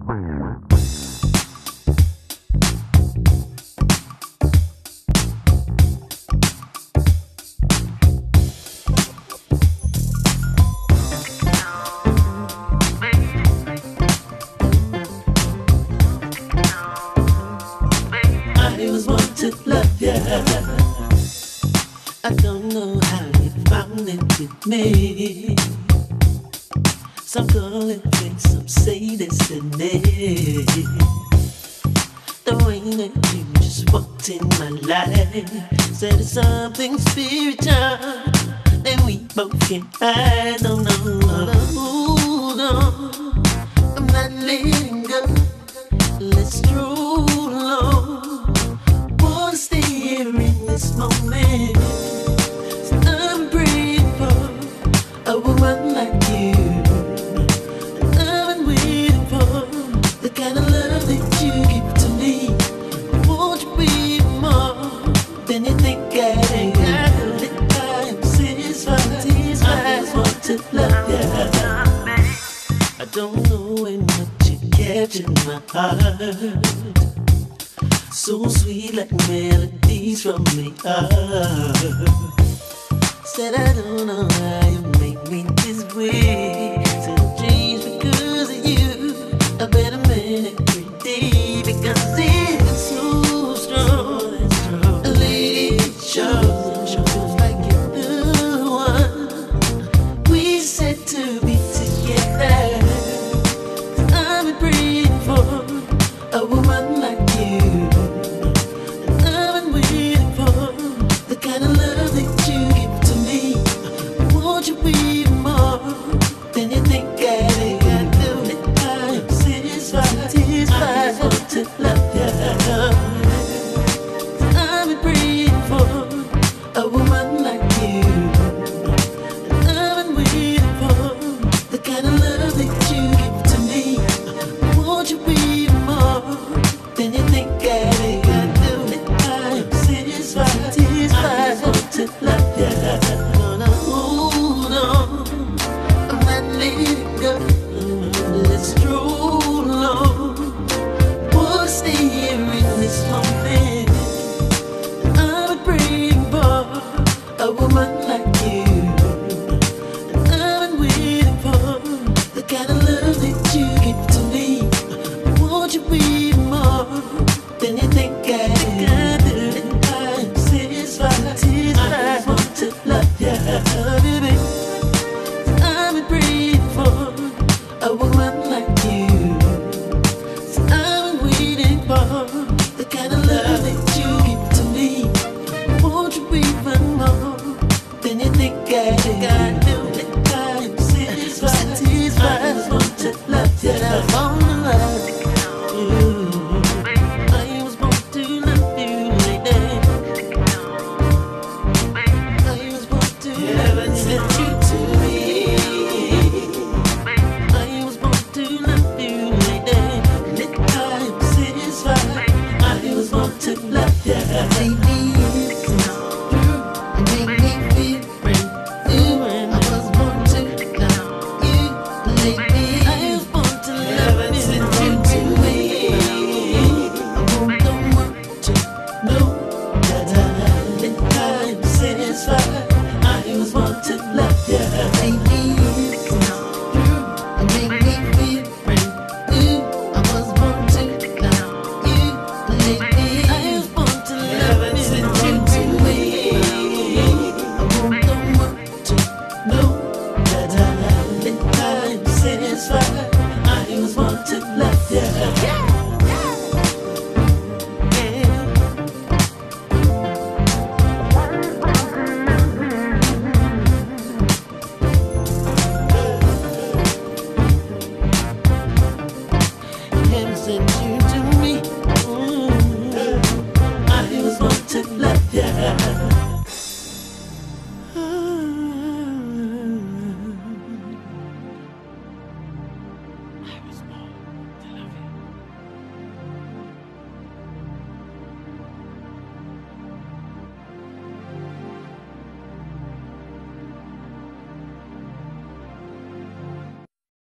I don't know how you found it with me. Some call it fate, some say destiny. The way that you just walked in my life said it's something spiritual that we both can hide. Don't know how to hold on. I'm not letting go. Let's stroll along. Wanna stay here in this moment. So I'm praying for a woman like you. I've been waiting for the kind of love that you give to me. Won't you be more than you think I am? I am satisfied. I just want to love you. I don't know when much you captured my heart. So sweet like melodies from the heart. Said I don't know how you make me this way. Said I'm changed because of you. A better man every day because it's so strong. A lady shows like you're the one. We said to be together. I've been praying for a woman like you. I've been waiting for the kind of love that you give to me. Won't you be more than you think I do? I'm satisfied. I just want to love you. I've been praying for a woman like you. I've been waiting for the kind of love that you give to me. Won't you be more than you think I do? I'm satisfied. I just want to love you. Gonna hold on. I'm not letting go. Let's stroll along. Wanna stay here in this moment. I've been praying for a woman like you. I've been waiting for the kind of love that you give to me. Won't you be more than you think I do? I'm satisfied. I just want to love you, baby. I've been praying for a woman like you. So I've been waiting for the kind of love that you give to me. Won't you be more than you think I do? I'm satisfied. I just want to love you. I wanna love you. I was born to love you, lady. I was born to heaven sent you to me. I was born to love you, lady. I'm satisfied. I was born to love you. Baby, it's true. You make me feel brand new. I was born to love you, lady. I was born to love you. Sent you to me. I don't want to know that I'm satisfied. I was born to love you. Baby, it's true. You make me feel brand new. I was born to love you, lady. I was born to love you. Sent you to me. I don't want to know that I'm satisfied. I was born to love you. Yeah. Heaven sent you to me. I was born to love you. I was